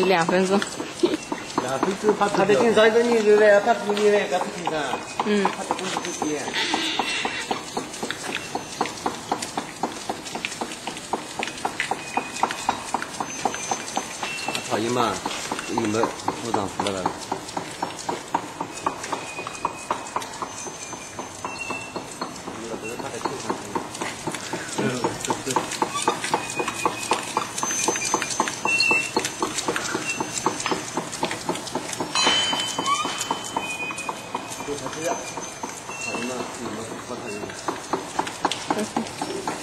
2分钟。 他得经常一个牛肉嘞，他不牛嘞，他不经常。他的工资不低。讨厌嘛，有没有部长服了？讨厌嘛，有没有讨厌？